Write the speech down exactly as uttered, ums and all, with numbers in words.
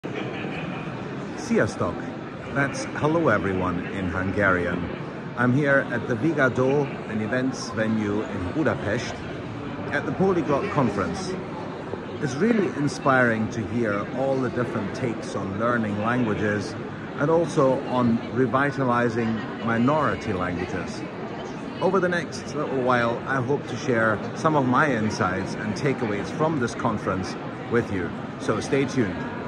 Sziasztok! That's hello everyone in Hungarian. I'm here at the Vigadó, an events venue in Budapest, at the Polyglot conference. It's really inspiring to hear all the different takes on learning languages and also on revitalizing minority languages. Over the next little while, I hope to share some of my insights and takeaways from this conference with you, so stay tuned.